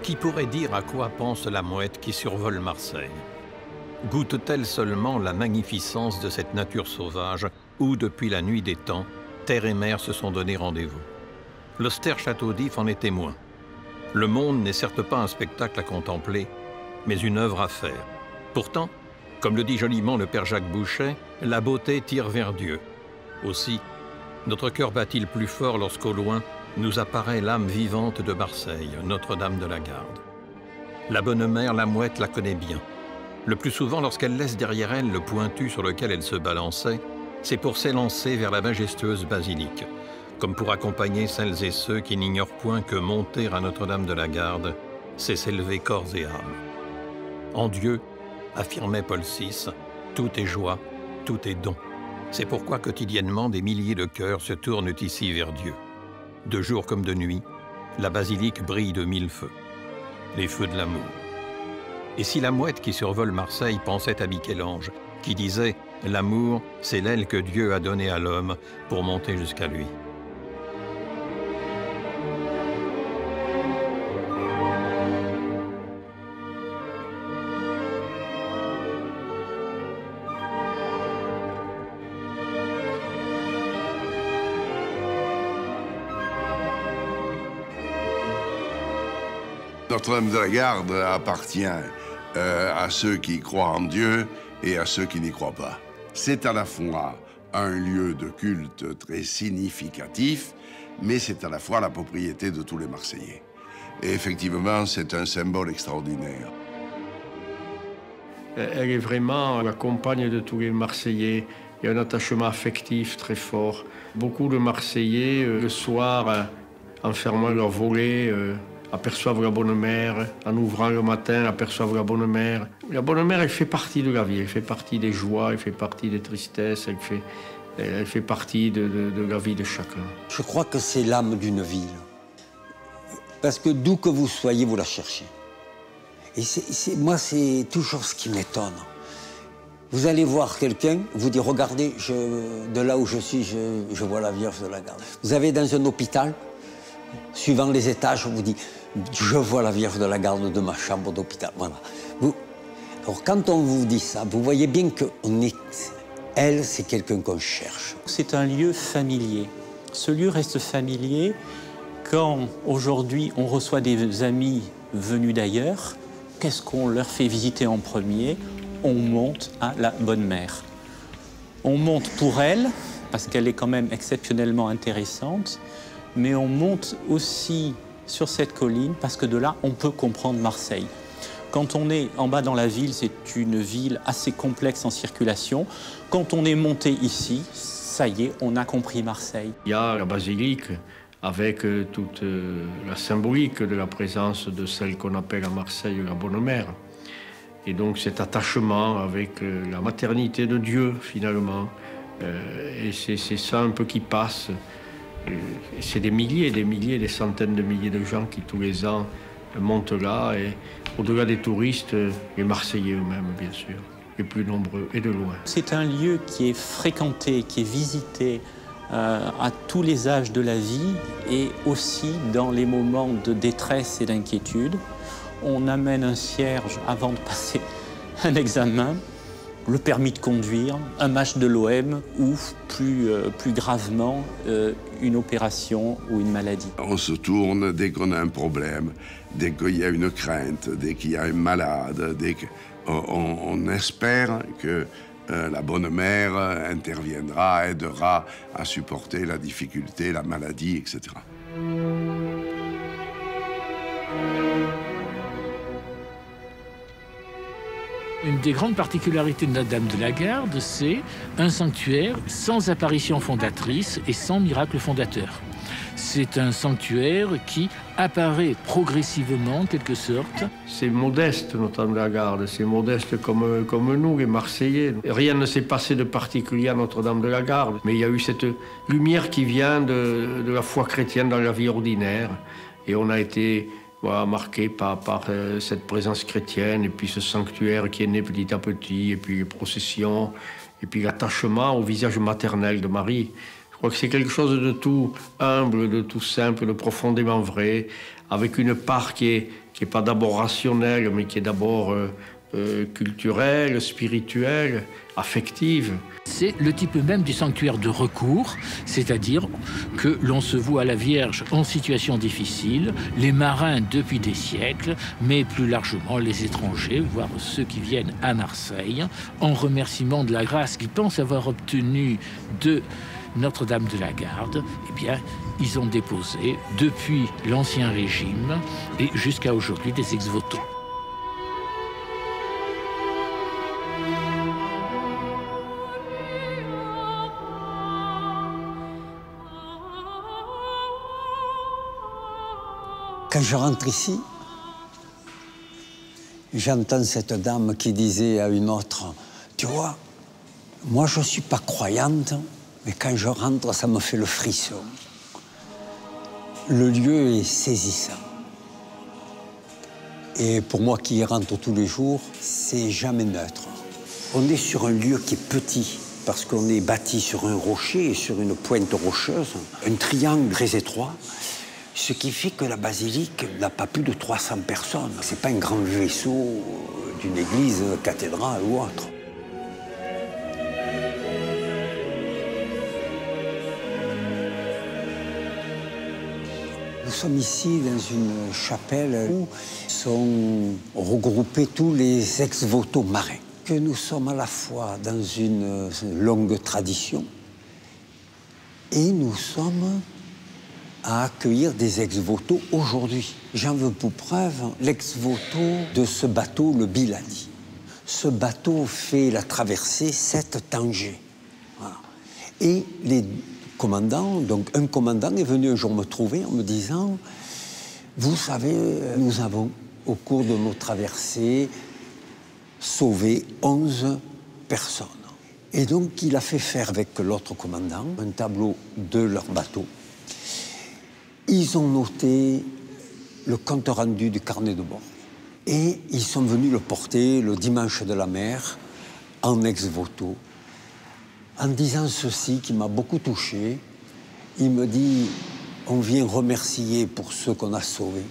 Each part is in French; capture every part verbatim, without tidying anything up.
Qui pourrait dire à quoi pense la mouette qui survole Marseille? Goûte-t-elle seulement la magnificence de cette nature sauvage où, depuis la nuit des temps, terre et mer se sont donné rendez-vous? L'austère château d'If en est témoin. Le monde n'est certes pas un spectacle à contempler, mais une œuvre à faire. Pourtant, comme le dit joliment le père Jacques Bouchet, la beauté tire vers Dieu. Aussi, notre cœur bat-il plus fort lorsqu'au loin nous apparaît l'âme vivante de Marseille, Notre-Dame de la Garde. La bonne mère, la mouette, la connaît bien. Le plus souvent, lorsqu'elle laisse derrière elle le pointu sur lequel elle se balançait, c'est pour s'élancer vers la majestueuse basilique, comme pour accompagner celles et ceux qui n'ignorent point que monter à Notre-Dame de la Garde, c'est s'élever corps et âme. En Dieu, affirmait Paul six, tout est joie, tout est don. C'est pourquoi quotidiennement des milliers de cœurs se tournent ici vers Dieu. De jour comme de nuit, la basilique brille de mille feux, les feux de l'amour. Et si la mouette qui survole Marseille pensait à Michel-Ange, qui disait « L'amour, c'est l'aile que Dieu a donnée à l'homme pour monter jusqu'à lui ». Notre-Dame de la Garde appartient euh, à ceux qui croient en Dieu et à ceux qui n'y croient pas. C'est à la fois un lieu de culte très significatif, mais c'est à la fois la propriété de tous les Marseillais. Et effectivement, c'est un symbole extraordinaire. Elle est vraiment la compagne de tous les Marseillais. Il y a un attachement affectif très fort. Beaucoup de Marseillais, euh, le soir, euh, en fermant leur volet, euh, aperçoivent la bonne mère, en ouvrant le matin, aperçoivent la bonne mère. La bonne mère, elle fait partie de la vie, elle fait partie des joies, elle fait partie des tristesses, elle fait, elle fait partie de, de, de la vie de chacun. Je crois que c'est l'âme d'une ville. Parce que d'où que vous soyez, vous la cherchez. Et c'est, c'est, moi, c'est toujours ce qui m'étonne. Vous allez voir quelqu'un, vous dites, regardez, je, de là où je suis, je, je vois la Vierge de la Garde. Vous avez dans un hôpital, suivant les étages, on vous dit, je vois la Vierge de la Garde de ma chambre d'hôpital. Voilà. Vous... Alors quand on vous dit ça, vous voyez bien que on est... elle, c'est quelqu'un qu'on cherche. C'est un lieu familier. Ce lieu reste familier quand aujourd'hui on reçoit des amis venus d'ailleurs. Qu'est-ce qu'on leur fait visiter en premier? On monte à la Bonne Mère. On monte pour elle, parce qu'elle est quand même exceptionnellement intéressante, mais on monte aussi sur cette colline parce que de là, on peut comprendre Marseille. Quand on est en bas dans la ville, c'est une ville assez complexe en circulation. Quand on est monté ici, ça y est, on a compris Marseille. Il y a la basilique avec toute la symbolique de la présence de celle qu'on appelle à Marseille la Bonne Mère. Et donc cet attachement avec la maternité de Dieu, finalement. Et c'est ça un peu qui passe. C'est des milliers, des milliers, des centaines de milliers de gens qui tous les ans montent là. Et au-delà des touristes, les Marseillais eux-mêmes, bien sûr, les plus nombreux et de loin. C'est un lieu qui est fréquenté, qui est visité euh, à tous les âges de la vie et aussi dans les moments de détresse et d'inquiétude. On amène un cierge avant de passer un examen, le permis de conduire, un match de l'O M ou, plus, euh, plus gravement, euh, une opération ou une maladie. On se tourne dès qu'on a un problème, dès qu'il y a une crainte, dès qu'il y a un malade, dès qu'on on espère que euh, la Bonne Mère interviendra, aidera à supporter la difficulté, la maladie, et cetera. Une des grandes particularités de Notre-Dame de la Garde, c'est un sanctuaire sans apparition fondatrice et sans miracle fondateur. C'est un sanctuaire qui apparaît progressivement, en quelque sorte. C'est modeste, Notre-Dame de la Garde, c'est modeste comme, comme nous, les Marseillais. Rien ne s'est passé de particulier à Notre-Dame de la Garde, mais il y a eu cette lumière qui vient de, de la foi chrétienne dans la vie ordinaire. Et on a été... Voilà, marqué par, par euh, cette présence chrétienne, et puis ce sanctuaire qui est né petit à petit, et puis les processions, et puis l'attachement au visage maternel de Marie. Je crois que c'est quelque chose de tout humble, de tout simple, de profondément vrai, avec une part qui est, qui est pas d'abord rationnelle, mais qui est d'abord euh, euh, culturelle, spirituelle, affective. C'est le type même du sanctuaire de recours, c'est-à-dire que l'on se voue à la Vierge en situation difficile, les marins depuis des siècles, mais plus largement les étrangers, voire ceux qui viennent à Marseille, en remerciement de la grâce qu'ils pensent avoir obtenue de Notre-Dame de la Garde. Eh bien, ils ont déposé, depuis l'Ancien Régime et jusqu'à aujourd'hui, des ex-voto. Quand je rentre ici, j'entends cette dame qui disait à une autre, « Tu vois, moi je ne suis pas croyante, mais quand je rentre, ça me fait le frisson. » Le lieu est saisissant. Et pour moi qui y rentre tous les jours, c'est jamais neutre. On est sur un lieu qui est petit, parce qu'on est bâti sur un rocher et sur une pointe rocheuse, un triangle très étroit. Ce qui fait que la basilique n'a pas plus de trois cents personnes. Ce n'est pas un grand vaisseau d'une église, cathédrale ou autre. Nous sommes ici dans une chapelle où sont regroupés tous les ex-voto marins. Que nous sommes à la fois dans une longue tradition et nous sommes à accueillir des ex-voto aujourd'hui. J'en veux pour preuve l'ex-voto de ce bateau, le Biladi. Ce bateau fait la traversée Sète-Tanger. Voilà. Et les commandants, donc un commandant est venu un jour me trouver en me disant « Vous savez, nous avons, au cours de nos traversées, sauvé onze personnes. » Et donc il a fait faire avec l'autre commandant un tableau de leur bateau. Ils ont noté le compte rendu du carnet de bord. Et ils sont venus le porter le dimanche de la mer, en ex-voto, en disant ceci qui m'a beaucoup touché. Il me dit, on vient remercier pour ceux qu'on a sauvés.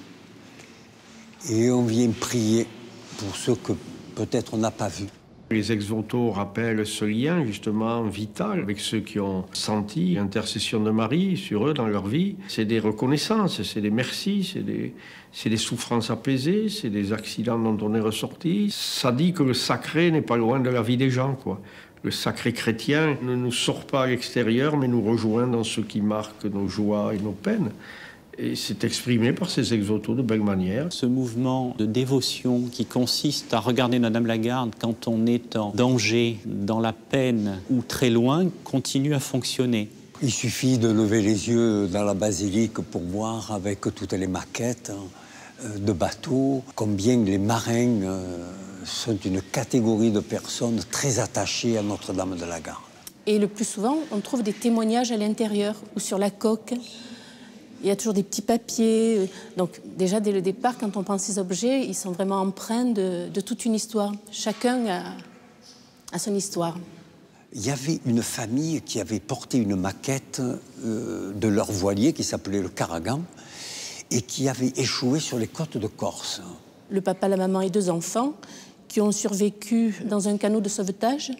Et on vient prier pour ceux que peut-être on n'a pas vus. Les ex-voto rappellent ce lien justement vital avec ceux qui ont senti l'intercession de Marie sur eux dans leur vie. C'est des reconnaissances, c'est des merci, c'est des, c'est des souffrances apaisées, c'est des accidents dont on est ressorti. Ça dit que le sacré n'est pas loin de la vie des gens, quoi. Le sacré chrétien ne nous sort pas à l'extérieur, mais nous rejoint dans ce qui marque nos joies et nos peines. Et c'est exprimé par ces ex-voto de belle manière. Ce mouvement de dévotion qui consiste à regarder Madame la Garde quand on est en danger, dans la peine ou très loin, continue à fonctionner. Il suffit de lever les yeux dans la basilique pour voir avec toutes les maquettes de bateaux combien les marins sont une catégorie de personnes très attachées à Notre-Dame de la Garde. Et le plus souvent, on trouve des témoignages à l'intérieur ou sur la coque. Il y a toujours des petits papiers. Donc déjà, dès le départ, quand on prend ces objets, ils sont vraiment empreints de, de toute une histoire. Chacun a, a son histoire. Il y avait une famille qui avait porté une maquette euh, de leur voilier qui s'appelait le Caragan et qui avait échoué sur les côtes de Corse. Le papa, la maman et deux enfants qui ont survécu dans un canot de sauvetage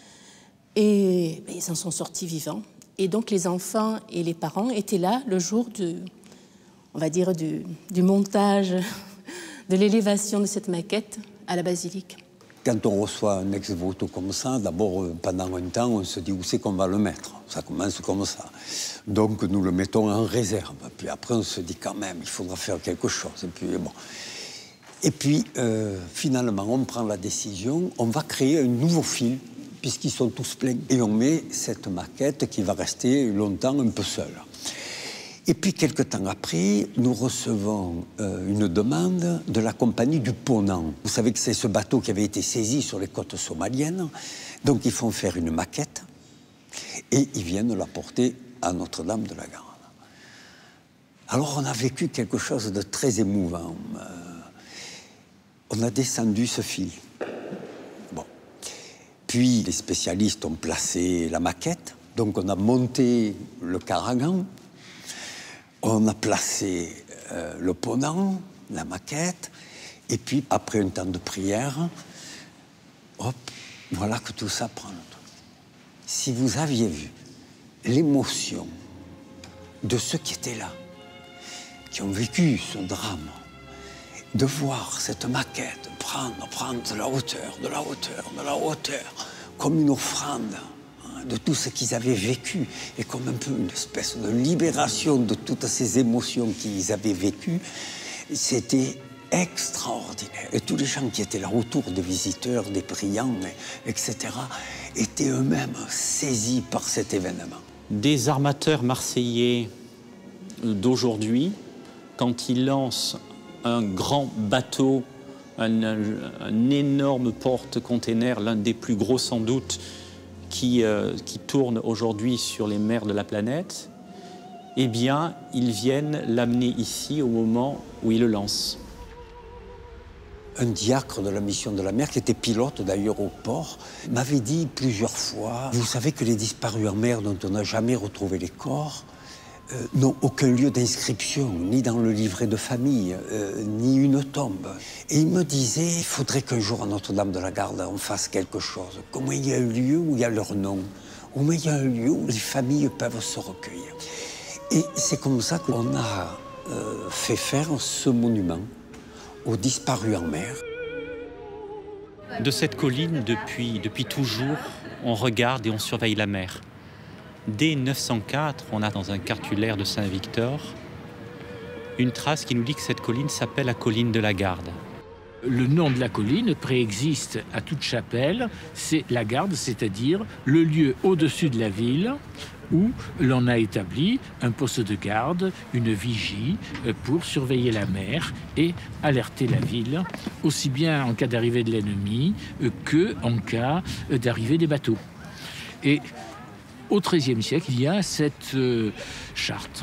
et ben, ils en sont sortis vivants. Et donc les enfants et les parents étaient là le jour du, on va dire, du, du montage, de l'élévation de cette maquette à la basilique. Quand on reçoit un ex-voto comme ça, d'abord, pendant un temps, on se dit où c'est qu'on va le mettre. Ça commence comme ça. Donc nous le mettons en réserve. Puis après, on se dit quand même, il faudra faire quelque chose. Et puis, bon. Et puis euh, finalement, on prend la décision, on va créer un nouveau film, puisqu'ils sont tous pleins. Et on met cette maquette qui va rester longtemps un peu seule. Et puis, quelque temps après, nous recevons euh, une demande de la compagnie du Ponant. Vous savez que c'est ce bateau qui avait été saisi sur les côtes somaliennes. Donc, ils font faire une maquette et ils viennent la porter à Notre-Dame de la Garde. Alors, on a vécu quelque chose de très émouvant. Euh, on a descendu ce fil. Bon. Puis, les spécialistes ont placé la maquette Donc on a monté le caragan, on a placé euh, le ponant, la maquette, et puis après un temps de prière, hop, voilà que tout ça prend. Si vous aviez vu l'émotion de ceux qui étaient là, qui ont vécu ce drame, de voir cette maquette prendre, prendre de la hauteur, de la hauteur, de la hauteur, comme une offrande hein, de tout ce qu'ils avaient vécu, et comme un peu une espèce de libération de toutes ces émotions qu'ils avaient vécues, c'était extraordinaire. Et tous les gens qui étaient là autour, des visiteurs, des priants, et cetera, étaient eux-mêmes saisis par cet événement. Des armateurs marseillais d'aujourd'hui, quand ils lancent un grand bateau, un, un, un énorme porte-container, l'un des plus gros sans doute, qui, euh, qui tourne aujourd'hui sur les mers de la planète, eh bien, ils viennent l'amener ici au moment où ils le lancent. Un diacre de la mission de la mer, qui était pilote d'ailleurs au port, m'avait dit plusieurs fois, vous savez que les disparus en mer dont on n'a jamais retrouvé les corps euh, n'ont aucun lieu d'inscription, ni dans le livret de famille, euh, ni une tombe. Et il me disait, il faudrait qu'un jour à Notre-Dame-de-la-Garde, on fasse quelque chose. Comment il y a un lieu où il y a leur nom, au moins il y a un lieu où les familles peuvent se recueillir. Et c'est comme ça qu'on a euh, fait faire ce monument aux disparus en mer. De cette colline, depuis, depuis toujours, on regarde et on surveille la mer. Dès neuf cent quatre, on a dans un cartulaire de Saint-Victor une trace qui nous dit que cette colline s'appelle la colline de la Garde. Le nom de la colline préexiste à toute chapelle, c'est la Garde, c'est-à-dire le lieu au-dessus de la ville où l'on a établi un poste de garde, une vigie pour surveiller la mer et alerter la ville, aussi bien en cas d'arrivée de l'ennemi que en cas d'arrivée des bateaux. Et au treizième siècle, il y a cette euh, charte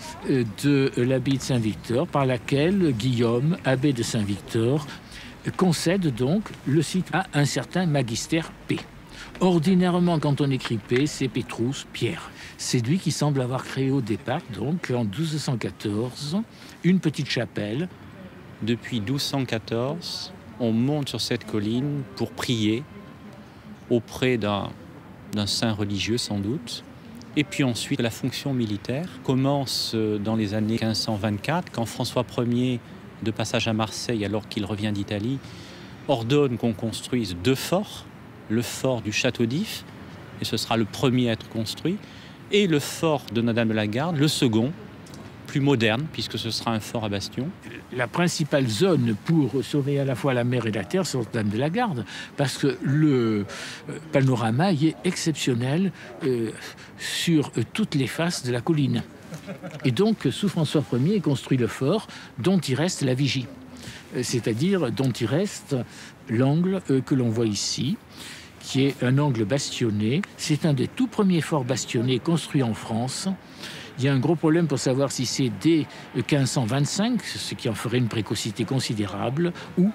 de l'abbaye de Saint-Victor par laquelle Guillaume, abbé de Saint-Victor, concède donc le site à un certain magister P. Ordinairement, quand on écrit P, c'est Pétrus, Pierre. C'est lui qui semble avoir créé au départ, donc en douze cent quatorze, une petite chapelle. Depuis douze cent quatorze, on monte sur cette colline pour prier auprès d'un d'un saint religieux sans doute. Et puis ensuite, la fonction militaire commence dans les années quinze cent vingt-quatre, quand François Ier, de passage à Marseille alors qu'il revient d'Italie, ordonne qu'on construise deux forts, le fort du Château d'If, et ce sera le premier à être construit, et le fort de Notre-Dame-de-la-Garde, le second, plus moderne, puisque ce sera un fort à bastion. La principale zone pour surveiller à la fois la mer et la terre, c'est Notre-Dame-de-la-Garde, parce que le panorama y est exceptionnel euh, sur toutes les faces de la colline. Et donc, sous François Ier, est construit le fort dont il reste la vigie, c'est-à-dire dont il reste l'angle euh, que l'on voit ici, qui est un angle bastionné. C'est un des tout premiers forts bastionnés construits en France. Il y a un gros problème pour savoir si c'est dès quinze cent vingt-cinq, ce qui en ferait une précocité considérable, ou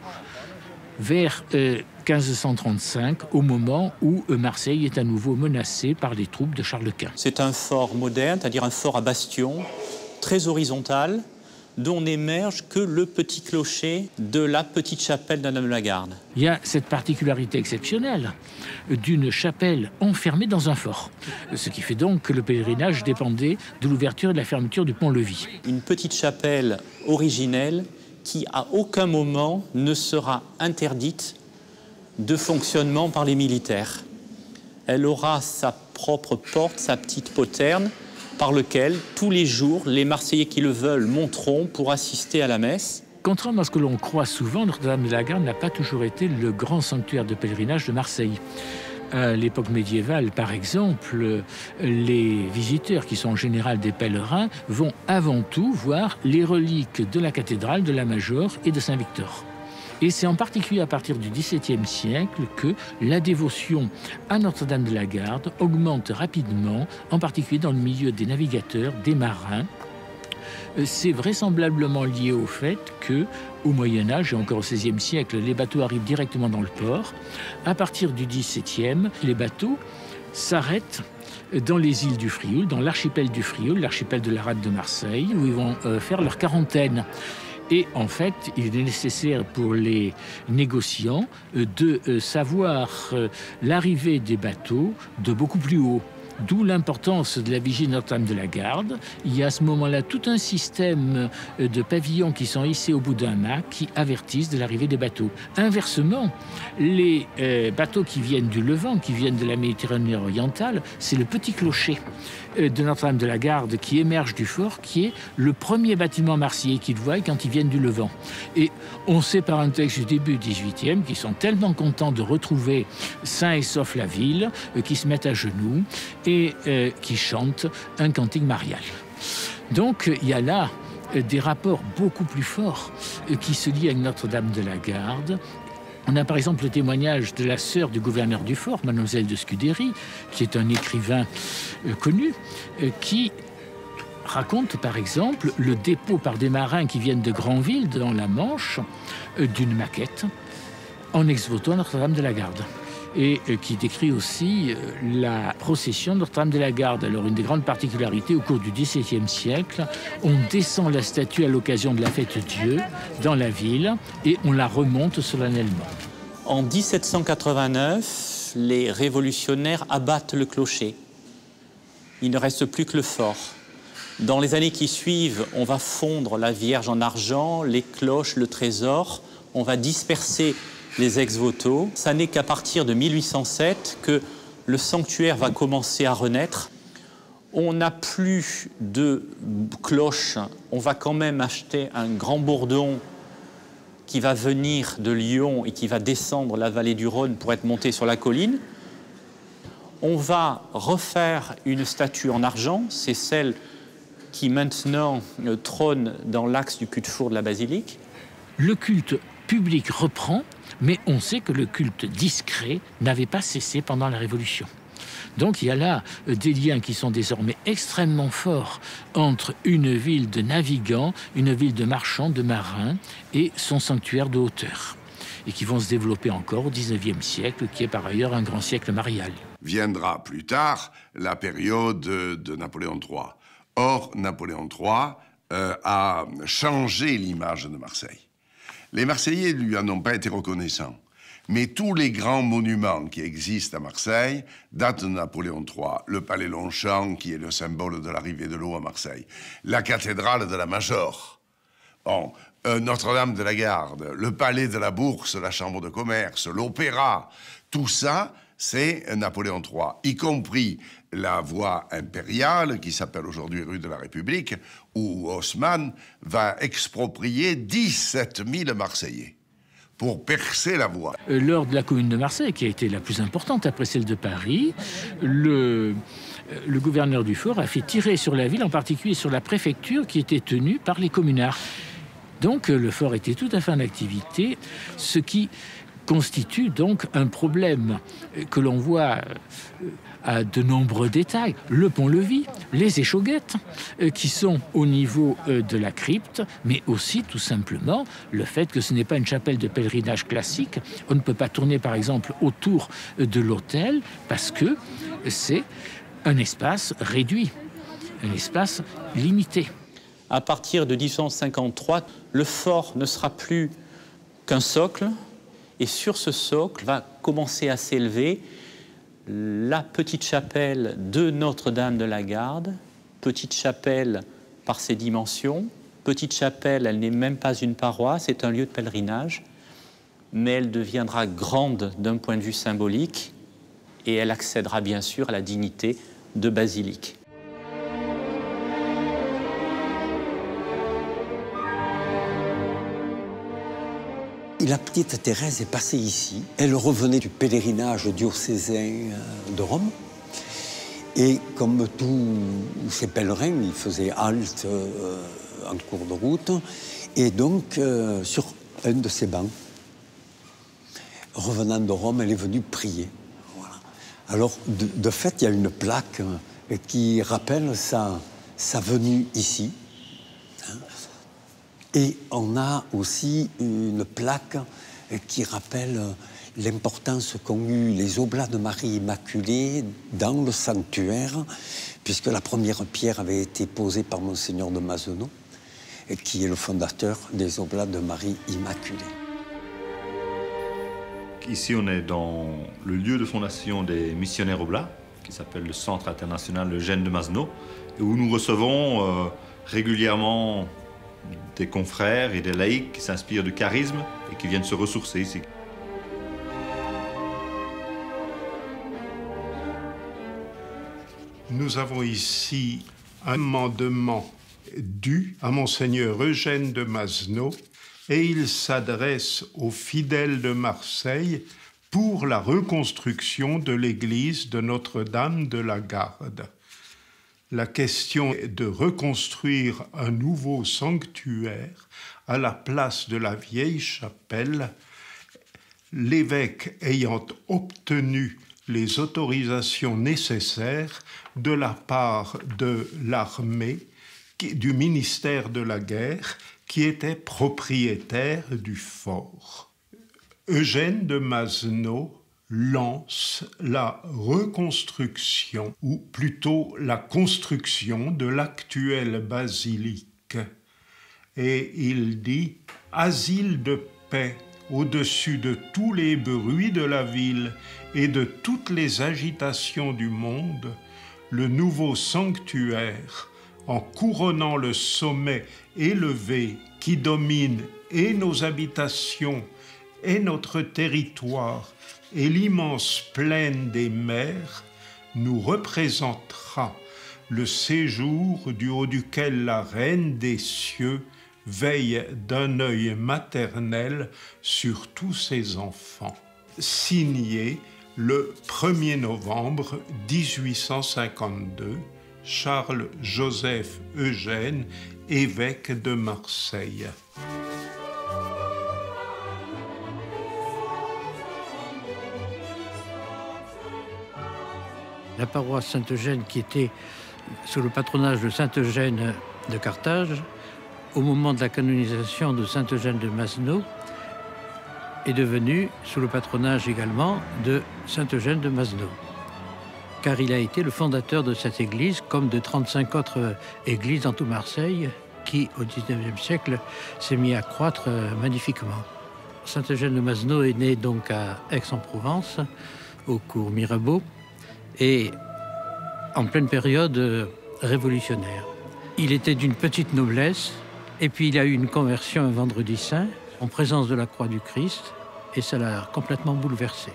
vers euh, quinze cent trente-cinq, au moment où euh, Marseille est à nouveau menacée par les troupes de Charles Quint. C'est un fort moderne, c'est-à-dire un fort à bastion, très horizontal, dont n'émerge que le petit clocher de la petite chapelle de la Garde. Il y a cette particularité exceptionnelle d'une chapelle enfermée dans un fort, ce qui fait donc que le pèlerinage dépendait de l'ouverture et de la fermeture du pont-levis. Une petite chapelle originelle qui, à aucun moment, ne sera interdite de fonctionnement par les militaires. Elle aura sa propre porte, sa petite poterne, par lequel, tous les jours, les Marseillais qui le veulent monteront pour assister à la messe. Contrairement à ce que l'on croit souvent, Notre-Dame-de-la-Garde n'a pas toujours été le grand sanctuaire de pèlerinage de Marseille. À l'époque médiévale, par exemple, les visiteurs, qui sont en général des pèlerins, vont avant tout voir les reliques de la cathédrale, de la Major et de Saint-Victor. Et c'est en particulier à partir du dix-septième siècle que la dévotion à Notre-Dame-de-la-Garde augmente rapidement, en particulier dans le milieu des navigateurs, des marins. C'est vraisemblablement lié au fait que, au Moyen-Âge et encore au seizième siècle, les bateaux arrivent directement dans le port. À partir du dix-septième, les bateaux s'arrêtent dans les îles du Frioul, dans l'archipel du Frioul, l'archipel de la Rade de Marseille, où ils vont euh, faire leur quarantaine. Et en fait, il est nécessaire pour les négociants euh, de euh, savoir euh, l'arrivée des bateaux de beaucoup plus haut. D'où l'importance de la vigie Notre-Dame de la Garde. Il y a à ce moment-là tout un système de pavillons qui sont hissés au bout d'un mât qui avertissent de l'arrivée des bateaux. Inversement, les euh, bateaux qui viennent du Levant, qui viennent de la Méditerranée orientale, c'est le petit clocher euh, de Notre-Dame de la Garde qui émerge du fort, qui est le premier bâtiment marseillais qu'ils voient quand ils viennent du Levant. Et on sait par un texte du début du dix-huitième qu'ils sont tellement contents de retrouver sains et saufs la ville, euh, qu'ils se mettent à genoux et euh, qui chantent un cantique marial. Donc il y a là euh, des rapports beaucoup plus forts euh, qui se lient avec Notre-Dame de la Garde. On a par exemple le témoignage de la sœur du gouverneur du fort, mademoiselle de Scudéry, qui est un écrivain euh, connu, euh, qui raconte par exemple le dépôt par des marins qui viennent de Granville, dans la Manche, euh, d'une maquette en ex-voto à Notre-Dame de la Garde. Et qui décrit aussi la procession de Notre-Dame de la Garde. Alors, une des grandes particularités, au cours du dix-septième siècle, on descend la statue à l'occasion de la fête Dieu dans la ville et on la remonte solennellement. En dix-sept cent quatre-vingt-neuf, les révolutionnaires abattent le clocher. Il ne reste plus que le fort. Dans les années qui suivent, on va fondre la Vierge en argent, les cloches, le trésor. On va disperser les ex-voto. Ça n'est qu'à partir de mille huit cent sept que le sanctuaire va commencer à renaître. On n'a plus de cloches. On va quand même acheter un grand bourdon qui va venir de Lyon et qui va descendre la vallée du Rhône pour être monté sur la colline. On va refaire une statue en argent. C'est celle qui maintenant trône dans l'axe du cul-de-four de la basilique. Le culte public reprend, mais on sait que le culte discret n'avait pas cessé pendant la Révolution. Donc il y a là des liens qui sont désormais extrêmement forts entre une ville de navigants, une ville de marchands, de marins et son sanctuaire de hauteur, et qui vont se développer encore au dix-neuvième siècle, qui est par ailleurs un grand siècle marial. Viendra plus tard la période de Napoléon trois. Or, Napoléon trois euh, a changé l'image de Marseille. Les Marseillais lui en ont pas été reconnaissants. Mais tous les grands monuments qui existent à Marseille datent de Napoléon trois. Le palais Longchamp, qui est le symbole de l'arrivée de l'eau à Marseille. La cathédrale de la Major. Bon, euh, Notre-Dame de la Garde. Le palais de la Bourse, la chambre de commerce. L'opéra. Tout ça, c'est Napoléon trois. Y compris la voie impériale, qui s'appelle aujourd'hui rue de la République, où Haussmann va exproprier dix-sept mille Marseillais pour percer la voie. Lors de la Commune de Marseille, qui a été la plus importante après celle de Paris, le, le gouverneur du fort a fait tirer sur la ville, en particulier sur la préfecture, qui était tenue par les communards. Donc le fort était tout à fait en activité, ce qui constitue donc un problème que l'on voit à de nombreux détails. Le pont-levis, les échauguettes, qui sont au niveau de la crypte, mais aussi tout simplement le fait que ce n'est pas une chapelle de pèlerinage classique. On ne peut pas tourner par exemple autour de l'autel parce que c'est un espace réduit, un espace limité. À partir de dix-huit cent cinquante-trois, le fort ne sera plus qu'un socle, et sur ce socle va commencer à s'élever la petite chapelle de Notre-Dame de la Garde, petite chapelle par ses dimensions. Petite chapelle, elle n'est même pas une paroisse, c'est un lieu de pèlerinage, mais elle deviendra grande d'un point de vue symbolique et elle accédera bien sûr à la dignité de basilique. La petite Thérèse est passée ici. Elle revenait du pèlerinage diocésain de Rome. Et comme tous ces pèlerins, ils faisaient halte euh, en cours de route. Et donc, euh, sur un de ces bancs, revenant de Rome, elle est venue prier. Voilà. Alors, de, de fait, il y a une plaque qui rappelle sa, sa venue ici. Et on a aussi une plaque qui rappelle l'importance qu'ont eu les Oblats de Marie Immaculée dans le sanctuaire, puisque la première pierre avait été posée par Monseigneur de Mazenot, qui est le fondateur des Oblats de Marie Immaculée. Ici, on est dans le lieu de fondation des missionnaires Oblats, qui s'appelle le Centre international Eugène de Mazenot, et où nous recevons euh, régulièrement des confrères et des laïcs qui s'inspirent du charisme et qui viennent se ressourcer ici. Nous avons ici un amendement dû à Monseigneur Eugène de Mazenot, et il s'adresse aux fidèles de Marseille pour la reconstruction de l'église de Notre-Dame de la Garde. La question est de reconstruire un nouveau sanctuaire à la place de la vieille chapelle, l'évêque ayant obtenu les autorisations nécessaires de la part de l'armée, du ministère de la guerre, qui était propriétaire du fort. Eugène de Mazenot lance la reconstruction, ou plutôt la construction de l'actuelle basilique. Et il dit « Asile de paix au-dessus de tous les bruits de la ville et de toutes les agitations du monde, le nouveau sanctuaire, en couronnant le sommet élevé qui domine et nos habitations et notre territoire et l'immense plaine des mers, nous représentera le séjour du haut duquel la Reine des cieux veille d'un œil maternel sur tous ses enfants. » Signé le premier novembre mille huit cent cinquante-deux, Charles-Joseph Eugène, évêque de Marseille. La paroisse Saint-Eugène, qui était sous le patronage de Saint-Eugène de Carthage, au moment de la canonisation de Saint-Eugène de Mazenot, est devenue sous le patronage également de Saint-Eugène de Mazenot, car il a été le fondateur de cette église, comme de trente-cinq autres églises dans tout Marseille, qui, au dix-neuvième siècle, s'est mis à croître magnifiquement. Saint-Eugène de Mazenot est né donc à Aix-en-Provence, au cours Mirabeau, et en pleine période révolutionnaire. Il était d'une petite noblesse, et puis il a eu une conversion un vendredi saint, en présence de la croix du Christ, et ça l'a complètement bouleversé.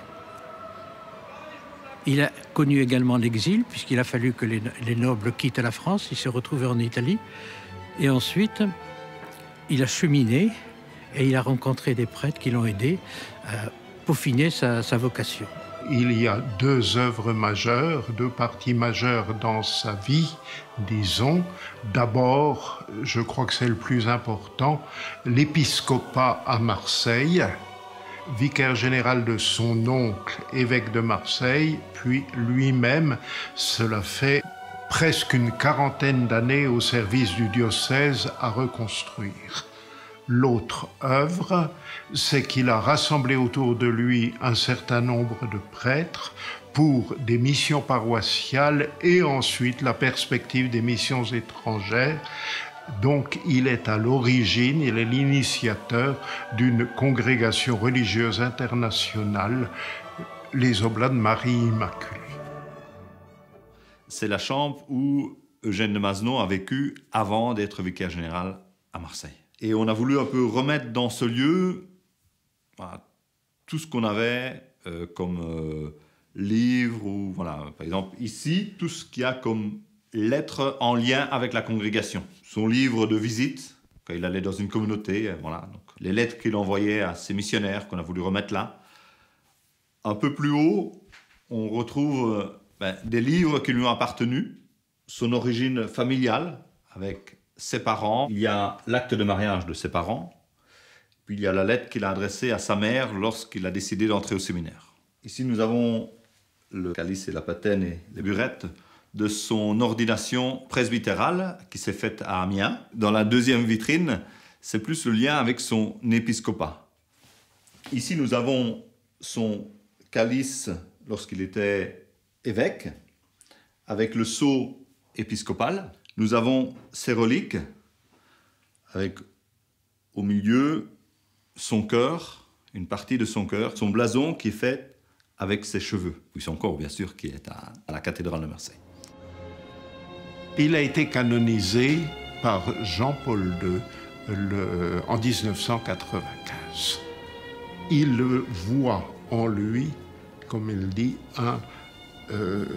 Il a connu également l'exil, puisqu'il a fallu que les, les nobles quittent la France, il s'est retrouvé en Italie, et ensuite, il a cheminé, et il a rencontré des prêtres qui l'ont aidé à peaufiner sa, sa vocation. Il y a deux œuvres majeures, deux parties majeures dans sa vie, disons. D'abord, je crois que c'est le plus important, l'épiscopat à Marseille, vicaire général de son oncle, évêque de Marseille, puis lui-même, cela fait presque une quarantaine d'années au service du diocèse à reconstruire. L'autre œuvre, c'est qu'il a rassemblé autour de lui un certain nombre de prêtres pour des missions paroissiales et ensuite la perspective des missions étrangères. Donc il est à l'origine, il est l'initiateur d'une congrégation religieuse internationale, les Oblats de Marie Immaculée. C'est la chambre où Eugène de Mazenot a vécu avant d'être vicaire général à Marseille. Et on a voulu un peu remettre dans ce lieu voilà, tout ce qu'on avait euh, comme euh, livres, ou voilà, par exemple ici, tout ce qu'il y a comme lettres en lien avec la congrégation. Son livre de visite, quand il allait dans une communauté, euh, voilà, donc les lettres qu'il envoyait à ses missionnaires, qu'on a voulu remettre là. Un peu plus haut, on retrouve euh, ben, des livres qui lui ont appartenu, son origine familiale, avec ses parents, il y a l'acte de mariage de ses parents, puis il y a la lettre qu'il a adressée à sa mère lorsqu'il a décidé d'entrer au séminaire. Ici, nous avons le calice et la patène et les burettes de son ordination presbytérale qui s'est faite à Amiens. Dans la deuxième vitrine, c'est plus le lien avec son épiscopat. Ici, nous avons son calice lorsqu'il était évêque, avec le sceau épiscopal. Nous avons ses reliques, avec au milieu son cœur, une partie de son cœur, son blason qui est fait avec ses cheveux, puis son corps, bien sûr, qui est à, à la cathédrale de Marseille. Il a été canonisé par Jean-Paul deux le, en mille neuf cent quatre-vingt-quinze. Il voit en lui, comme il dit, un euh,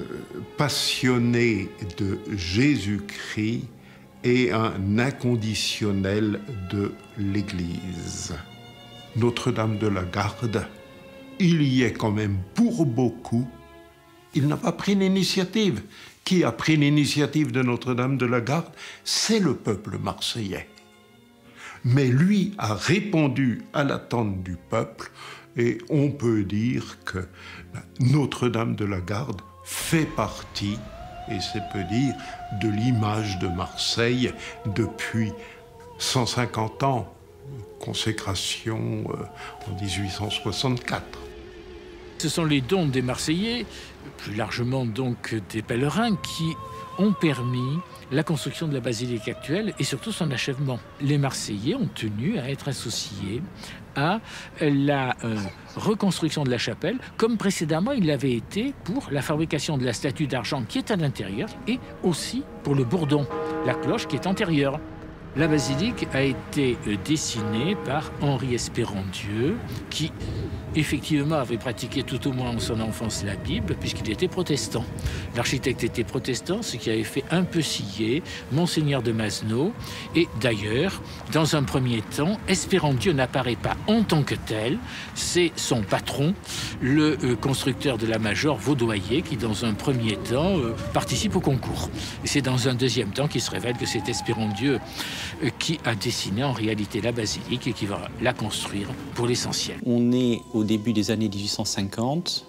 passionné de Jésus-Christ et un inconditionnel de l'Église. Notre-Dame de la Garde, il y est quand même pour beaucoup. Il n'a pas pris l'initiative. Qui a pris l'initiative de Notre-Dame de la Garde? C'est le peuple marseillais. Mais lui a répondu à l'attente du peuple et on peut dire que Notre-Dame de la Garde fait partie, et c'est peu dire, de l'image de Marseille depuis cent cinquante ans, consécration euh, en mille huit cent soixante-quatre. Ce sont les dons des Marseillais, plus largement donc des pèlerins, qui ont permis la construction de la basilique actuelle et surtout son achèvement. Les Marseillais ont tenu à être associés à la euh, reconstruction de la chapelle, comme précédemment il l'avait été pour la fabrication de la statue d'argent qui est à l'intérieur et aussi pour le bourdon, la cloche qui est antérieure. La basilique a été dessinée par Henri Espérandieu, qui effectivement avait pratiqué tout au moins en son enfance la Bible, puisqu'il était protestant. L'architecte était protestant, ce qui avait fait un peu scier Monseigneur de Masneau. Et d'ailleurs, dans un premier temps, Espérandieu n'apparaît pas en tant que tel, c'est son patron, le euh, constructeur de la Major Vaudoyer, qui dans un premier temps euh, participe au concours. Et c'est dans un deuxième temps qu'il se révèle que c'est Espérandieu qui a dessiné en réalité la basilique et qui va la construire pour l'essentiel. On est au début des années mille huit cent cinquante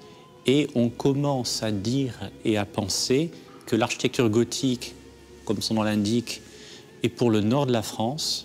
et on commence à dire et à penser que l'architecture gothique, comme son nom l'indique, est pour le nord de la France.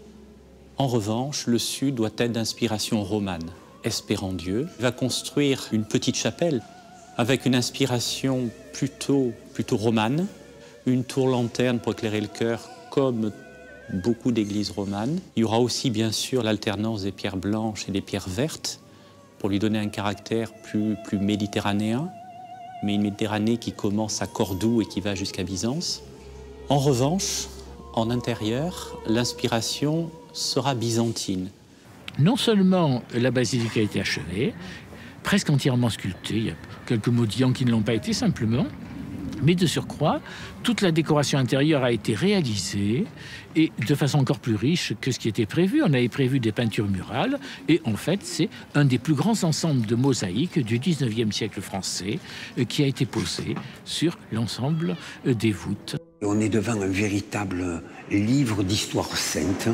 En revanche, le sud doit être d'inspiration romane. Espérandieu va construire une petite chapelle avec une inspiration plutôt, plutôt romane, une tour-lanterne pour éclairer le chœur comme beaucoup d'églises romanes. Il y aura aussi bien sûr l'alternance des pierres blanches et des pierres vertes pour lui donner un caractère plus, plus méditerranéen, mais une Méditerranée qui commence à Cordoue et qui va jusqu'à Byzance. En revanche, en intérieur, l'inspiration sera byzantine. Non seulement la basilique a été achevée, presque entièrement sculptée, il y a quelques modillons qui ne l'ont pas été simplement, mais de surcroît, toute la décoration intérieure a été réalisée et de façon encore plus riche que ce qui était prévu. On avait prévu des peintures murales et en fait, c'est un des plus grands ensembles de mosaïques du dix-neuvième siècle français qui a été posé sur l'ensemble des voûtes. On est devant un véritable livre d'histoire sainte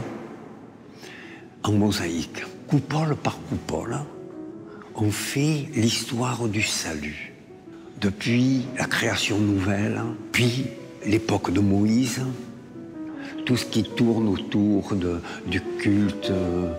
en mosaïque. Coupole par coupole, on fait l'histoire du salut. Depuis la création nouvelle, puis l'époque de Moïse, tout ce qui tourne autour de, du culte,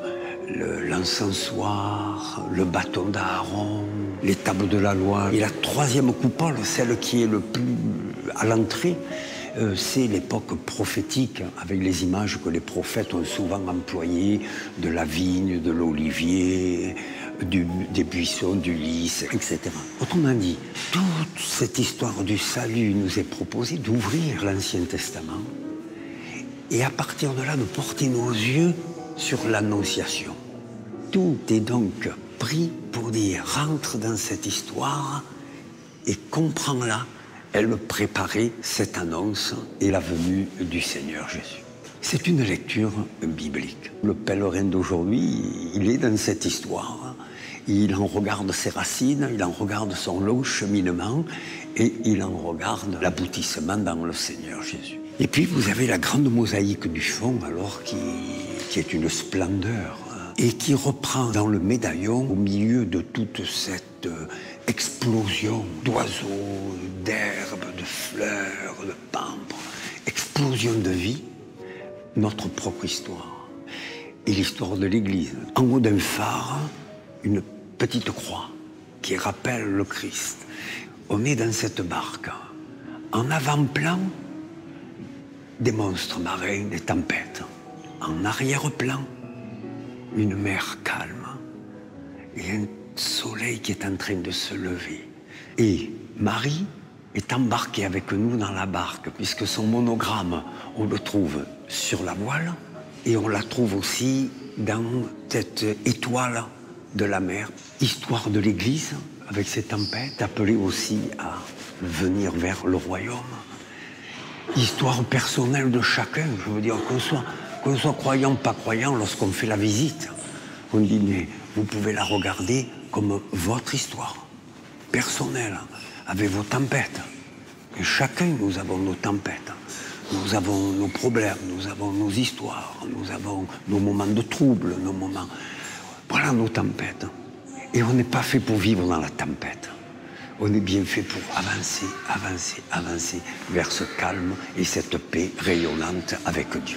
l'encensoir, le, le bâton d'Aaron, les tables de la loi. Et la troisième coupole, celle qui est le plus à l'entrée, euh, c'est l'époque prophétique, avec les images que les prophètes ont souvent employées, de la vigne, de l'olivier, Du, des buissons, du lys, et cetera. Autrement dit, toute cette histoire du salut nous est proposée d'ouvrir l'Ancien Testament et à partir de là de porter nos yeux sur l'Annonciation. Tout est donc pris pour dire rentre dans cette histoire et comprends-la. Elle préparait cette annonce et la venue du Seigneur Jésus. C'est une lecture biblique. Le pèlerin d'aujourd'hui, il est dans cette histoire. Il en regarde ses racines, il en regarde son long cheminement et il en regarde l'aboutissement dans le Seigneur Jésus. Et puis vous avez la grande mosaïque du fond, alors, qui, qui est une splendeur et qui reprend dans le médaillon, au milieu de toute cette explosion d'oiseaux, d'herbes, de fleurs, de pampres, explosion de vie, notre propre histoire. et l'histoire de l'Église. En haut d'un phare, une petite croix qui rappelle le Christ. On est dans cette barque. En avant-plan, des monstres marins, des tempêtes. En arrière-plan, une mer calme et un soleil qui est en train de se lever. Et Marie est embarquée avec nous dans la barque, puisque son monogramme, on le trouve sur la voile et on la trouve aussi dans cette étoile de la mer. Histoire de l'Église, avec ces tempêtes, appelée aussi à venir vers le royaume. Histoire personnelle de chacun, je veux dire, qu'on soit, qu'on soit croyant ou pas croyant, lorsqu'on fait la visite, on dit, mais vous pouvez la regarder comme votre histoire personnelle, avec vos tempêtes. Et chacun, nous avons nos tempêtes, nous avons nos problèmes, nous avons nos histoires, nous avons nos moments de trouble, nos moments... Voilà nos tempêtes. Et on n'est pas fait pour vivre dans la tempête. On est bien fait pour avancer, avancer, avancer vers ce calme et cette paix rayonnante avec Dieu.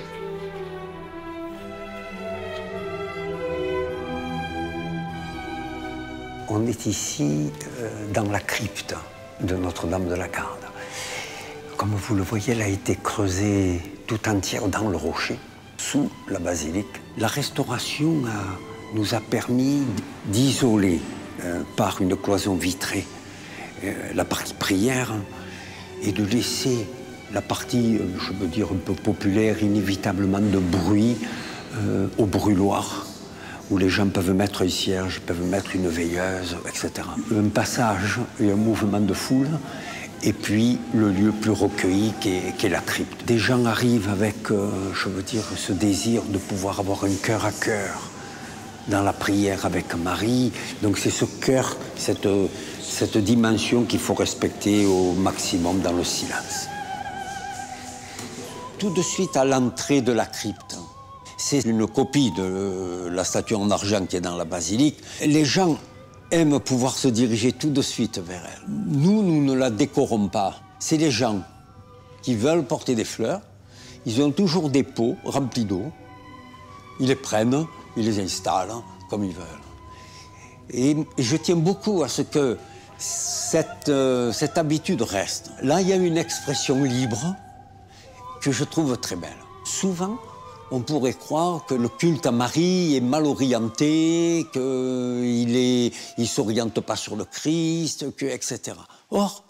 On est ici euh, dans la crypte de Notre-Dame de la Garde. Comme vous le voyez, elle a été creusée tout entière dans le rocher, sous la basilique. La restauration a, nous a permis d'isoler euh, par une cloison vitrée euh, la partie prière et de laisser la partie, euh, je veux dire, un peu populaire, inévitablement de bruit euh, au brûloir, où les gens peuvent mettre un cierge, peuvent mettre une veilleuse, et cetera. Un passage et un mouvement de foule, et puis le lieu plus recueilli qui est, qui est la crypte. Des gens arrivent avec, euh, je veux dire, ce désir de pouvoir avoir un cœur à cœur dans la prière avec Marie. Donc c'est ce cœur, cette, cette dimension qu'il faut respecter au maximum dans le silence. Tout de suite à l'entrée de la crypte, c'est une copie de la statue en argent qui est dans la basilique. Les gens aiment pouvoir se diriger tout de suite vers elle. Nous, nous ne la décorons pas. C'est les gens qui veulent porter des fleurs. Ils ont toujours des pots remplis d'eau. Ils les prennent, ils les installent comme ils veulent. Et, et je tiens beaucoup à ce que cette, euh, cette habitude reste. Là, il y a une expression libre que je trouve très belle. Souvent, on pourrait croire que le culte à Marie est mal orienté, qu'il est, il ne s'oriente pas sur le Christ, que, et cetera. Or,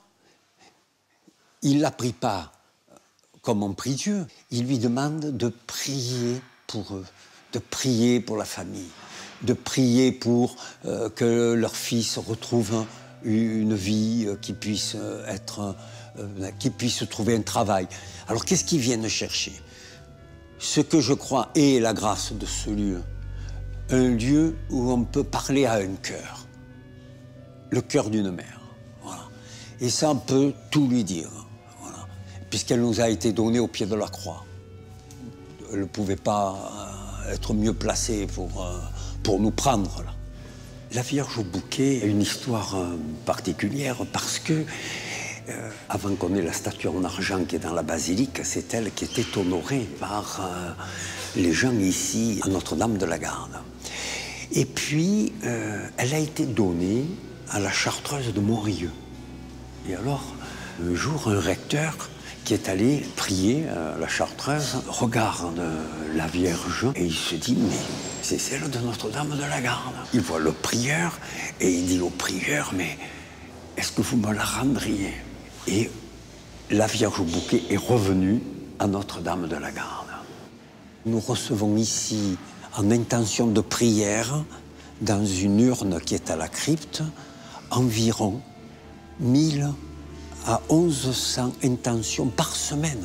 il ne la prie pas comme on prie Dieu. Il lui demande de prier pour eux, de prier pour la famille, de prier pour euh, que leur fils retrouve une vie, euh, qu'il puisse être, euh, qu'il puisse trouver un travail. Alors, qu'est-ce qu'ils viennent chercher ? Ce que je crois est la grâce de ce lieu, un lieu où on peut parler à un cœur, le cœur d'une mère. Voilà. Et ça, on peut tout lui dire, voilà. Puisqu'elle nous a été donnée au pied de la croix. Elle ne pouvait pas être mieux placée pour, pour nous prendre. Là. La Vierge au bouquet a une histoire particulière parce que Euh, avant qu'on ait la statue en argent qui est dans la basilique, c'est elle qui était honorée par euh, les gens ici à Notre-Dame de la Garde. Et puis, euh, elle a été donnée à la chartreuse de Montrieux. Et alors, un jour, un recteur qui est allé prier à la chartreuse regarde la Vierge et il se dit, mais c'est celle de Notre-Dame de la Garde. Il voit le prieur et il dit au prieur, mais est-ce que vous me la rendriez ? Et la Vierge au bouquet est revenue à Notre-Dame de la Garde. Nous recevons ici, en intention de prière, dans une urne qui est à la crypte, environ mille à onze cents intentions par semaine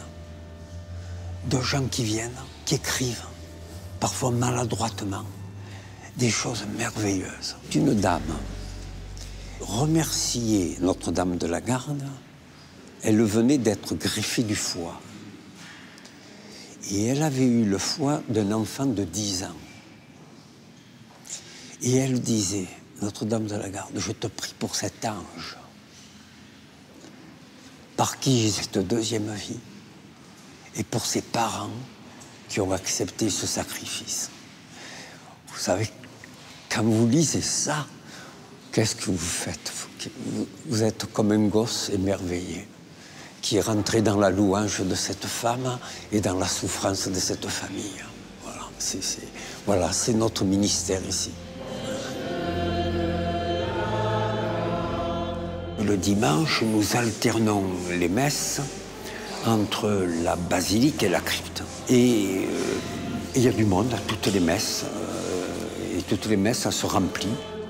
de gens qui viennent, qui écrivent, parfois maladroitement, des choses merveilleuses. Une dame remerciait Notre-Dame de la Garde. Elle venait d'être greffée du foie. Et elle avait eu le foie d'un enfant de dix ans. Et elle disait, Notre-Dame de la Garde, je te prie pour cet ange, par qui j'ai cette deuxième vie, et pour ses parents qui ont accepté ce sacrifice. Vous savez, quand vous lisez ça, qu'est-ce que vous faites? Vous êtes comme un gosse émerveillé qui est rentré dans la louange de cette femme et dans la souffrance de cette famille. Voilà, c'est voilà, c'est notre ministère ici. Le dimanche, nous alternons les messes entre la basilique et la crypte. Et il euh, y a du monde à toutes les messes. Euh, et toutes les messes, ça se remplit.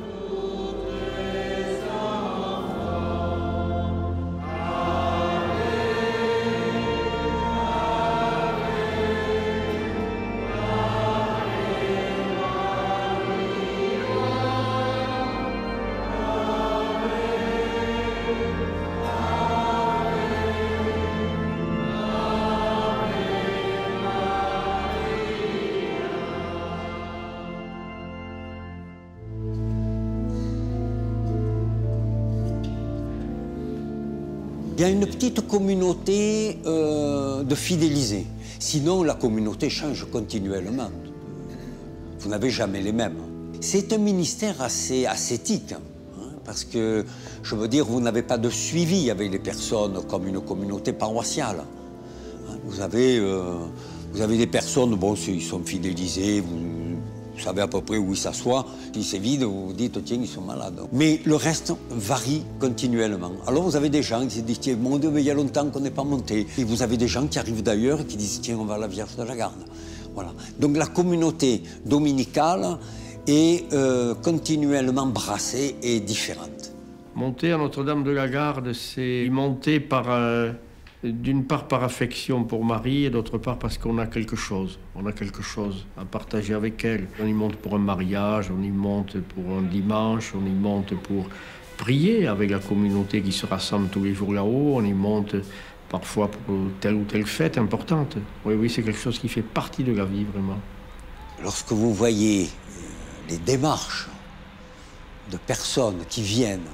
Il y a une petite communauté euh, de fidélisés. Sinon, la communauté change continuellement. Vous n'avez jamais les mêmes. C'est un ministère assez ascétique, hein, parce que, je veux dire, vous n'avez pas de suivi avec les personnes comme une communauté paroissiale. Vous avez, euh, vous avez des personnes, bon, ils sont fidélisés, vous, vous savez à peu près où ils s'assoient. Si c'est vide, vous vous dites, tiens, ils sont malades. Mais le reste varie continuellement. Alors vous avez des gens qui se disent, tiens, mon Dieu, mais il y a longtemps qu'on n'est pas monté. Et vous avez des gens qui arrivent d'ailleurs et qui disent, tiens, on va à la Vierge de la Garde. Voilà. Donc la communauté dominicale est euh, continuellement brassée et différente. Monter à Notre-Dame de la Garde, c'est monter par... Euh... d'une part par affection pour Marie et d'autre part parce qu'on a quelque chose. On a quelque chose à partager avec elle. On y monte pour un mariage, on y monte pour un dimanche, on y monte pour prier avec la communauté qui se rassemble tous les jours là-haut. On y monte parfois pour telle ou telle fête importante. Oui, oui, c'est quelque chose qui fait partie de la vie, vraiment. Lorsque vous voyez les démarches de personnes qui viennent,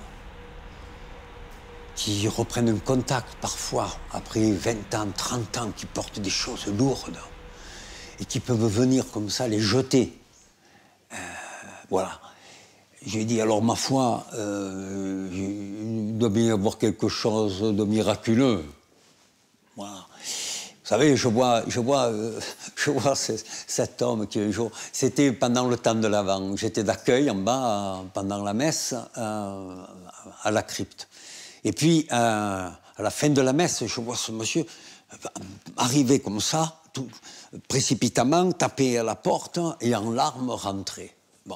qui reprennent un contact parfois, après vingt ans, trente ans, qui portent des choses lourdes et qui peuvent venir comme ça les jeter. Euh, voilà. J'ai dit, alors ma foi, euh, il doit bien y avoir quelque chose de miraculeux. Voilà. Vous savez, je vois, je vois, euh, je vois ce, cet homme qui un jour... C'était pendant le temps de l'Avent. J'étais d'accueil en bas, euh, pendant la messe, euh, à la crypte. Et puis, euh, à la fin de la messe, je vois ce monsieur arriver comme ça, tout précipitamment, taper à la porte et en larmes rentrer. Bon.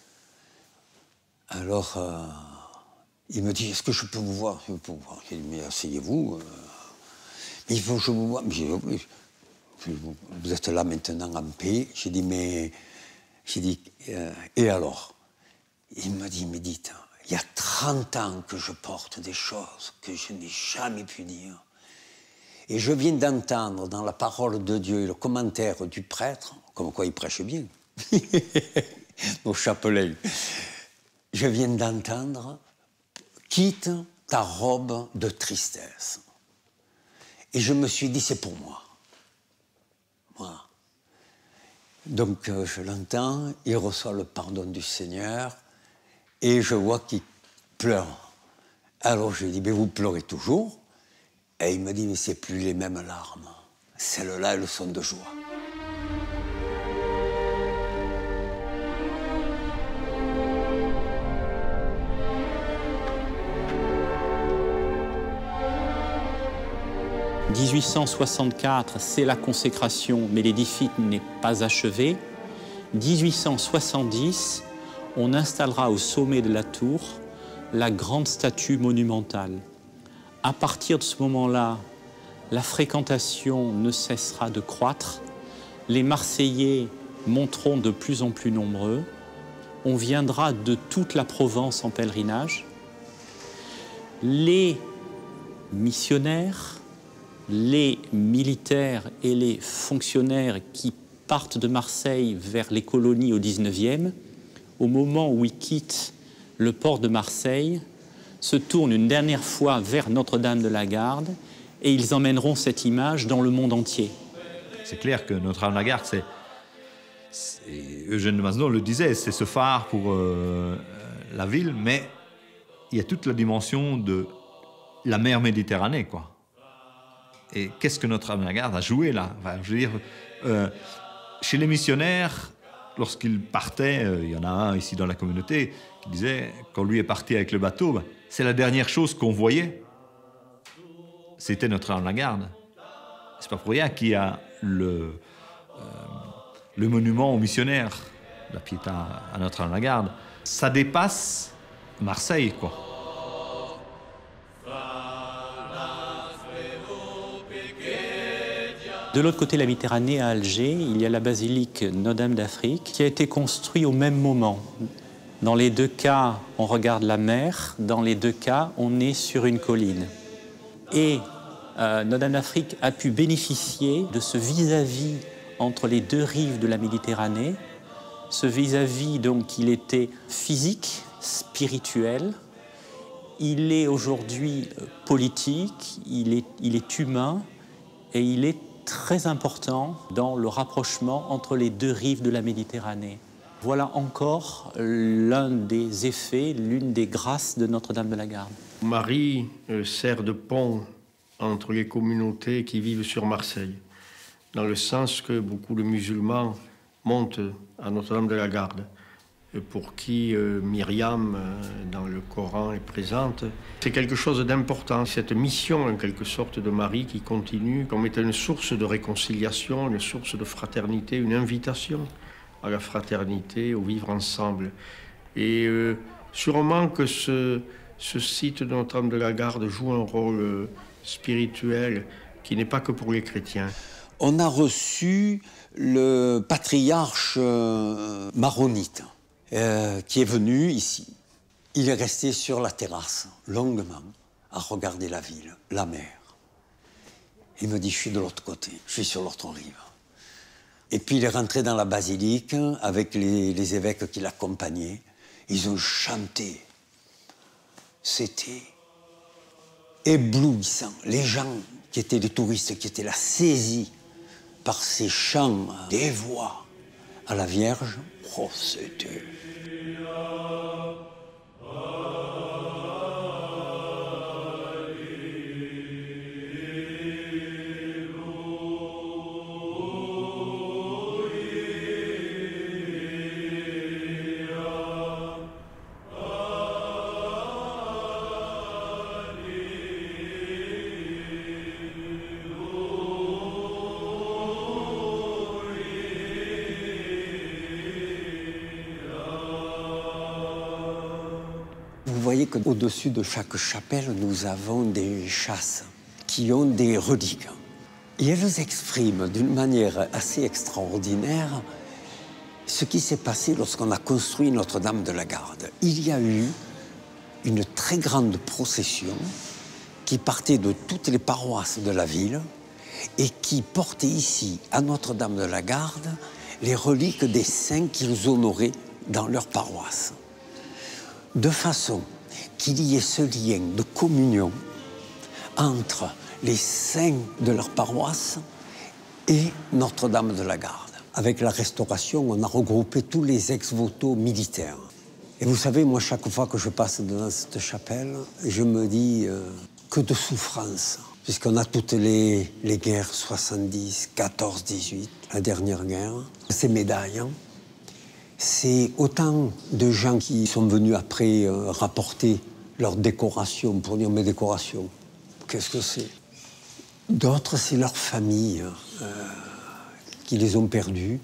Alors, euh, il me dit, est-ce que je peux vous voir? Je peux vous voir. Il dit, mais asseyez-vous. Euh, il faut que je vous voie. Vous êtes là maintenant en paix. J'ai dit, mais... J'ai dit, euh, et alors? Il me dit, mais dites... Il y a trente ans que je porte des choses que je n'ai jamais pu dire. Et je viens d'entendre dans la parole de Dieu et le commentaire du prêtre, comme quoi il prêche bien, au chapelet, je viens d'entendre « Quitte ta robe de tristesse ». Et je me suis dit « C'est pour moi ». Voilà. Donc euh, je l'entends, il reçoit le pardon du Seigneur, et je vois qu'il pleure. Alors je lui dis, mais vous pleurez toujours? Et il me dit, mais c'est plus les mêmes larmes. Celles-là, elles sont de joie. dix-huit cent soixante-quatre, c'est la consécration, mais l'édifice n'est pas achevé. dix-huit cent soixante-dix, on installera au sommet de la tour la grande statue monumentale. À partir de ce moment-là, la fréquentation ne cessera de croître. Les Marseillais monteront de plus en plus nombreux. On viendra de toute la Provence en pèlerinage. Les missionnaires, les militaires et les fonctionnaires qui partent de Marseille vers les colonies au dix-neuvième, au moment où ils quittent le port de Marseille, se tournent une dernière fois vers Notre-Dame de la Garde et ils emmèneront cette image dans le monde entier. C'est clair que Notre-Dame de la Garde, c'est Eugène de Masneau le disait, c'est ce phare pour euh, la ville, mais il y a toute la dimension de la mer Méditerranée, quoi. Et qu'est-ce que Notre-Dame-de-la-Garde a joué là? Enfin, je veux dire, euh, chez les missionnaires, lorsqu'ils partaient, euh, il y en a un ici dans la communauté qui disait, quand lui est parti avec le bateau, ben, c'est la dernière chose qu'on voyait, c'était Notre-Dame-de-la-Garde. C'est pas pour rien qu'il y a le, euh, le monument aux missionnaires, la Pietà à Notre-Dame-de-la-Garde. Ça dépasse Marseille, quoi. De l'autre côté de la Méditerranée, à Alger, il y a la basilique Notre-Dame d'Afrique qui a été construite au même moment. Dans les deux cas, on regarde la mer. Dans les deux cas, on est sur une colline. Et euh, Notre-Dame d'Afrique a pu bénéficier de ce vis-à-vis entre les deux rives de la Méditerranée. Ce vis-à-vis, donc, il était physique, spirituel. Il est aujourd'hui politique, il est, il est humain et il est très important dans le rapprochement entre les deux rives de la Méditerranée. Voilà encore l'un des effets, l'une des grâces de Notre-Dame-de-la-Garde. Marie euh, sert de pont entre les communautés qui vivent sur Marseille, dans le sens que beaucoup de musulmans montent à Notre-Dame-de-la-Garde, pour qui euh, Myriam, euh, dans le Coran, est présente. C'est quelque chose d'important, cette mission, en quelque sorte, de Marie qui continue comme étant une source de réconciliation, une source de fraternité, une invitation à la fraternité, au vivre ensemble. Et euh, sûrement que ce, ce site de Notre-Dame-de-la-Garde joue un rôle euh, spirituel qui n'est pas que pour les chrétiens. On a reçu le patriarche euh, maronite, Euh, qui est venu ici. Il est resté sur la terrasse, longuement, à regarder la ville, la mer. Il me dit, je suis de l'autre côté, je suis sur l'autre rive. Et puis il est rentré dans la basilique avec les, les évêques qui l'accompagnaient. Ils ont chanté. C'était éblouissant. Les gens qui étaient des touristes, qui étaient là, saisis par ces chants, des voix à la Vierge, oh, c'était... Vous voyez qu'au-dessus de chaque chapelle, nous avons des chasses qui ont des reliques. Et elles expriment d'une manière assez extraordinaire ce qui s'est passé lorsqu'on a construit Notre-Dame-de-la-Garde. Il y a eu une très grande procession qui partait de toutes les paroisses de la ville et qui portait ici, à Notre-Dame-de-la-Garde, les reliques des saints qu'ils honoraient dans leur paroisse. De façon qu'il y ait ce lien de communion entre les saints de leur paroisse et Notre-Dame-de-la-Garde. Avec la Restauration, on a regroupé tous les ex-voto militaires. Et vous savez, moi, chaque fois que je passe devant cette chapelle, je me dis euh, que de souffrance, puisqu'on a toutes les, les guerres soixante-dix, quatorze, dix-huit, la dernière guerre, ces médailles, hein. C'est autant de gens qui sont venus après euh, rapporter leurs décorations, pour dire mes décorations, qu'est-ce que c'est? D'autres, c'est leurs familles euh, qui les ont perdues.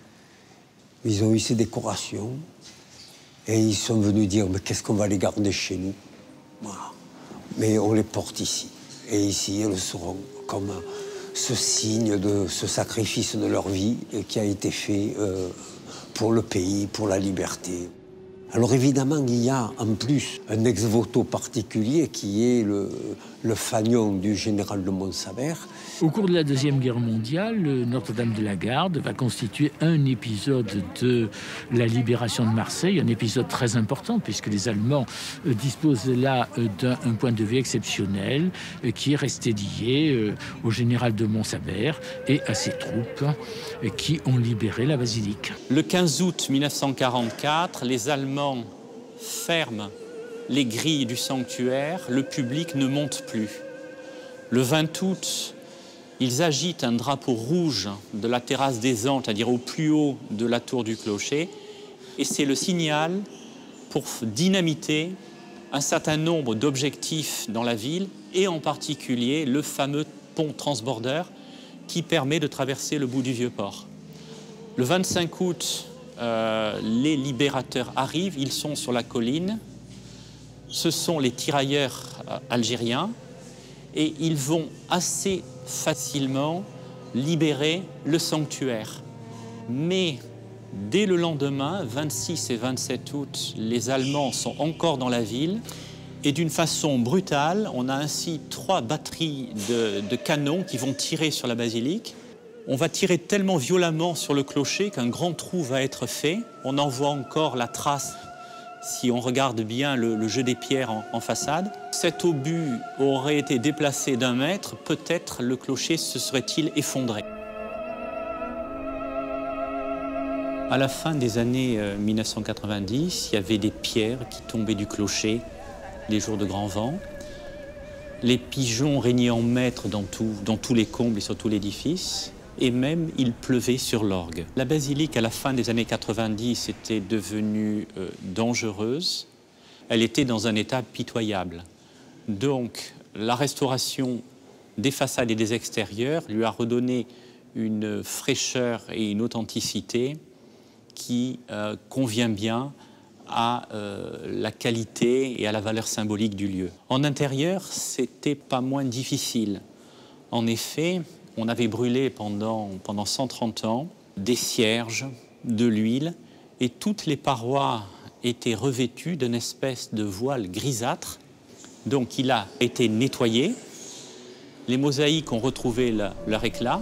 Ils ont eu ces décorations et ils sont venus dire mais qu'est-ce qu'on va les garder chez nous? Voilà. Mais on les porte ici. Et ici, elles seront comme ce signe de ce sacrifice de leur vie qui a été fait euh, pour le pays, pour la liberté. Alors évidemment, il y a en plus un ex-voto particulier qui est le, le fanion du général de Montsaber. Au cours de la Deuxième Guerre mondiale, Notre-Dame de la Garde va constituer un épisode de la libération de Marseille, un épisode très important puisque les Allemands disposent là d'un point de vue exceptionnel qui est resté lié au général de Montsaber et à ses troupes qui ont libéré la basilique. Le quinze août mille neuf cent quarante-quatre, les Allemands ferment les grilles du sanctuaire, le public ne monte plus. Le vingt août, ils agitent un drapeau rouge de la terrasse des Anges, c'est-à-dire au plus haut de la tour du clocher, et c'est le signal pour dynamiter un certain nombre d'objectifs dans la ville, et en particulier le fameux pont transbordeur qui permet de traverser le bout du Vieux-Port. Le vingt-cinq août, euh, les libérateurs arrivent, ils sont sur la colline. Ce sont les tirailleurs euh, algériens et ils vont assez facilement libérer le sanctuaire. Mais dès le lendemain, vingt-six et vingt-sept août, les Allemands sont encore dans la ville et d'une façon brutale, on a ainsi trois batteries de, de canons qui vont tirer sur la basilique. On va tirer tellement violemment sur le clocher qu'un grand trou va être fait. On en voit encore la trace si on regarde bien le, le jeu des pierres en, en façade. Cet obus aurait été déplacé d'un mètre, peut-être le clocher se serait-il effondré. À la fin des années euh, mille neuf cent quatre-vingt-dix, il y avait des pierres qui tombaient du clocher les jours de grand vent. Les pigeons régnaient en maître dans, tout, dans tous les combles et sur tout l'édifice. Et même, il pleuvait sur l'orgue. La basilique, à la fin des années quatre-vingt-dix, était devenue euh, dangereuse. Elle était dans un état pitoyable. Donc, la restauration des façades et des extérieurs lui a redonné une fraîcheur et une authenticité qui euh, convient bien à euh, la qualité et à la valeur symbolique du lieu. En intérieur, c'était pas moins difficile. En effet, on avait brûlé pendant, pendant cent trente ans des cierges, de l'huile, et toutes les parois étaient revêtues d'une espèce de voile grisâtre. Donc il a été nettoyé. Les mosaïques ont retrouvé la, leur éclat.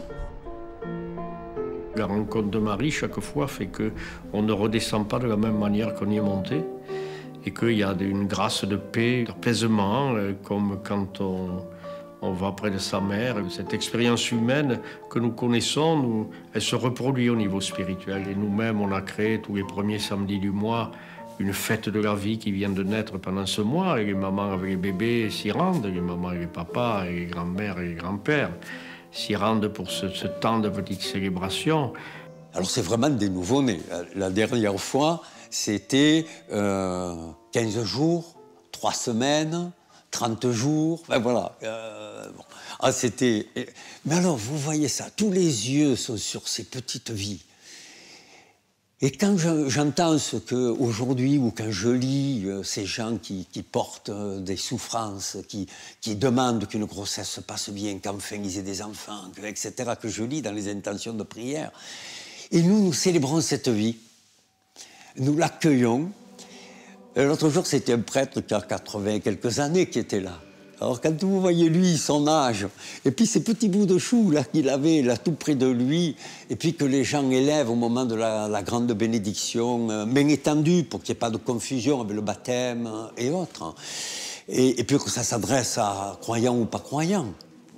La rencontre de Marie, chaque fois, fait qu'on ne redescend pas de la même manière qu'on y est monté et qu'il y a une grâce de paix, d'apaisement, comme quand on... on va près de sa mère. Cette expérience humaine que nous connaissons, nous, elle se reproduit au niveau spirituel. Et nous-mêmes, on a créé tous les premiers samedis du mois une fête de la vie qui vient de naître pendant ce mois. Et les mamans avec les bébés s'y rendent, les mamans et les papas, et les grands-mères et les grands-pères s'y rendent pour ce, ce temps de petite célébration. Alors c'est vraiment des nouveau-nés. La dernière fois, c'était euh, quinze jours, trois semaines, trente jours, ben voilà. Euh, bon. Ah, c'était... Mais alors, vous voyez ça, tous les yeux sont sur ces petites vies. Et quand j'entends ce qu'aujourd'hui, ou quand je lis euh, ces gens qui, qui portent euh, des souffrances, qui, qui demandent qu'une grossesse se passe bien, qu'enfin ils aient des enfants, que, et cetera, que je lis dans les intentions de prière, et nous, nous célébrons cette vie. Nous l'accueillons. L'autre jour, c'était un prêtre qui a quatre-vingts quelques années qui était là. Alors, quand vous voyez lui, son âge, et puis ces petits bouts de chou là qu'il avait là tout près de lui, et puis que les gens élèvent au moment de la, la grande bénédiction, euh, main étendue pour qu'il n'y ait pas de confusion avec le baptême euh, et autres. Et, et puis que ça s'adresse à croyants ou pas croyants.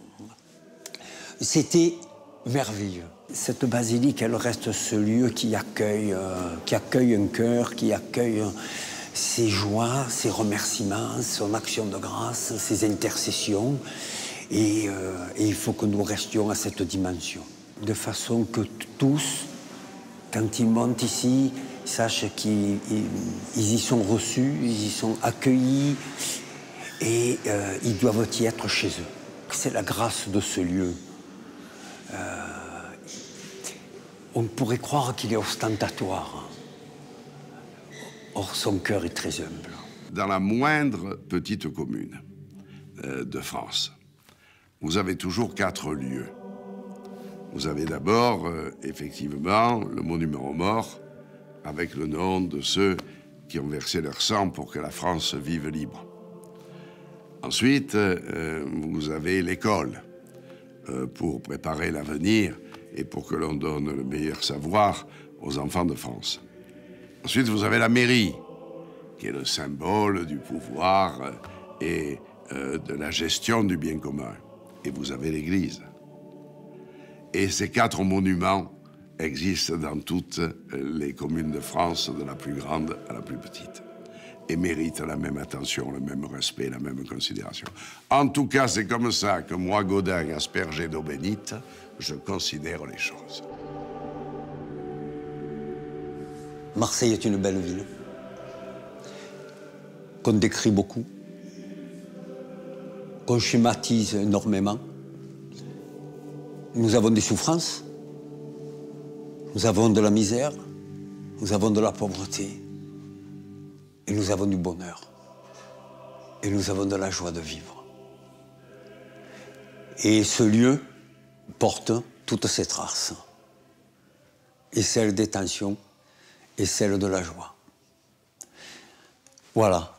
C'était merveilleux. Cette basilique, elle reste ce lieu qui accueille, euh, qui accueille un cœur, qui accueille... Euh, ses joies, ses remerciements, son action de grâce, ses intercessions. Et, euh, et il faut que nous restions à cette dimension. De façon que tous, quand ils montent ici, sachent qu'ils ils y sont reçus, ils y sont accueillis et euh, ils doivent y être chez eux. C'est la grâce de ce lieu. Euh, on pourrait croire qu'il est ostentatoire. Or, son cœur est très humble. Dans la moindre petite commune euh, de France, vous avez toujours quatre lieux. Vous avez d'abord, euh, effectivement, le monument aux morts, avec le nom de ceux qui ont versé leur sang pour que la France vive libre. Ensuite, euh, vous avez l'école euh, pour préparer l'avenir et pour que l'on donne le meilleur savoir aux enfants de France. Ensuite, vous avez la mairie, qui est le symbole du pouvoir et euh, de la gestion du bien commun. Et vous avez l'église. Et ces quatre monuments existent dans toutes les communes de France, de la plus grande à la plus petite, et méritent la même attention, le même respect, la même considération. En tout cas, c'est comme ça que moi, Gaudin, aspergé d'eau bénite, je considère les choses. Marseille est une belle ville, qu'on décrit beaucoup, qu'on schématise énormément. Nous avons des souffrances, nous avons de la misère, nous avons de la pauvreté, et nous avons du bonheur, et nous avons de la joie de vivre. Et ce lieu porte toutes ces traces, et celle des tensions, et celle de la joie. Voilà.